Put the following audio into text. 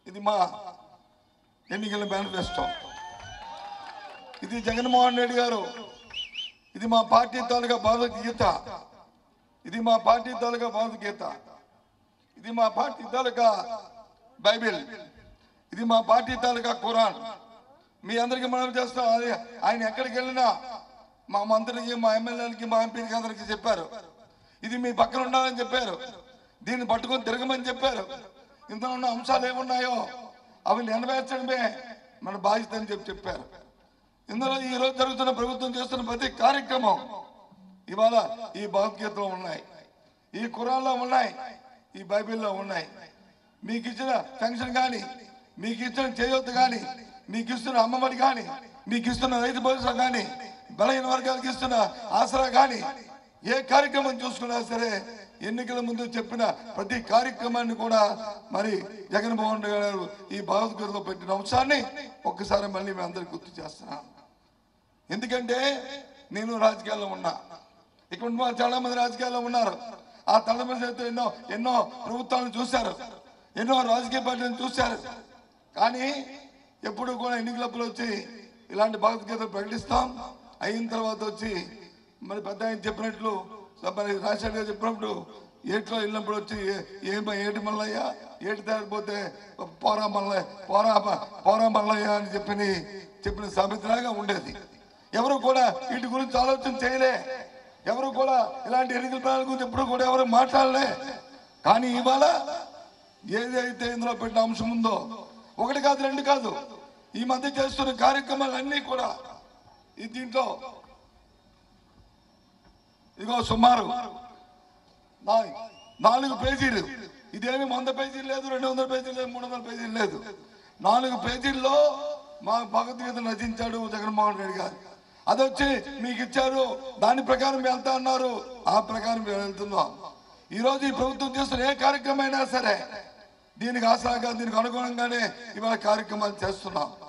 ఇది మా ఎన్నికల మేనిఫెస్టో. ఇది జగన్మోహన్ రెడ్డి గారు, ఇది మా పార్టీ తాలూకా భగవద్గీత, ఇది మా పార్టీ తాలూకా భగవద్గీత, ఇది మా పార్టీ తాలూకా బైబిల్, ఇది మా పార్టీ తాలూకా ఖురాన్. మీ అందరికీ మనం చేస్తాం. ఆయన ఎక్కడికి వెళ్ళినా మా మంత్రికి, మా ఎమ్మెల్యేలకి, మా ఎంపీలకి అందరికి చెప్పారు, ఇది మీ పక్కన ఉండాలని చెప్పారు, దీన్ని పట్టుకొని తిరగమని చెప్పారు. ఇందులో ఉన్న అంశాలు ఏమున్నాయో అవి నెరవేర్చడమే మన బాధ్యత అని చెప్పారు. ఇందులో ఈరోజు జరుగుతున్న ప్రభుత్వం చేస్తున్న ప్రతి కార్యక్రమం ఇవాళ ఈ భగవద్గీతలో ఉన్నాయి, ఈ ఖురాన్లో ఉన్నాయి, ఈ బైబిల్లో ఉన్నాయి. మీకు ఇచ్చిన పెన్షన్ కానీ, మీకు ఇచ్చిన చేయూత కానీ, మీకు ఇస్తున్న అమ్మఒడి కానీ, మీకు ఇస్తున్న రైతు భరోసా కానీ, బలహీన వర్గాలకు ఇస్తున్న ఆసరా కానీ, ఏ కార్యక్రమం చూసుకున్నా సరే ఎన్నికల ముందు చెప్పిన ప్రతి కార్యక్రమాన్ని కూడా మరి జగన్మోహన్ రెడ్డి గారు ఈ భగవద్గీతలో పెట్టిన అంశాన్ని ఒక్కసారి మళ్ళీ మేము అందరికి గుర్తు చేస్తున్నాం. ఎందుకంటే నేను రాజకీయాల్లో ఉన్నా, ఇక్కడ చాలా మంది రాజకీయాల్లో ఉన్నారు. ఆ తలమంది అయితే ఎన్నో ప్రభుత్వాలను చూశారు, ఎన్నో రాజకీయ పార్టీలను చూశారు. కానీ ఎప్పుడు కూడా ఎన్నికలప్పుడు వచ్చి ఇలాంటి భగవద్గీతలు ప్రకటిస్తాం, అయిన తర్వాత వచ్చి మరి పెద్ద ఆయన చెప్పినట్లు మరి రాజశేఖర్ గారు చెప్పినప్పుడు ఏట్లో వెళ్ళినప్పుడు వచ్చి ఏటి మల్లయ్య, ఏటి తేలిపోతే పోరా మల్లయ్య అని చెప్పిన సామెతలాగా ఉండేది. ఎవరు కూడా వీటి గురించి ఆలోచన చేయలే, ఎవరు కూడా ఇలాంటి ఎన్నికల ప్రణాళిక గురించి ఎప్పుడు కూడా ఎవరు మాట్లాడలే. కానీ ఇవాళ ఏదైతే ఇందులో పెట్టిన అంశం ఉందో, ఒకటి కాదు రెండు కాదు, ఈ మధ్య చేస్తున్న కార్యక్రమాలన్నీ కూడా దీంట్లో ఇదిగో సుమారు 4 పేజీలు. ఇదేమి 100 పేజీలు లేదు, 200 పేజీలు లేదు, 300 పేజీలు లేదు. 4 పేజీల్లో మా భగవద్గీత రచించాడు జగన్మోహన్ రెడ్డి గారు. అదొచ్చి మీకు ఇచ్చారు, దాని ప్రకారం వెళ్తా అన్నారు, ఆ ప్రకారం మేము వెళ్తున్నాం. ఈరోజు ఈ ప్రభుత్వం చేస్తున్న ఏ కార్యక్రమం అయినా సరే దీనికి ఆసరాగా, దీనికి అనుగుణంగానే ఇవాళ కార్యక్రమాలు చేస్తున్నాం.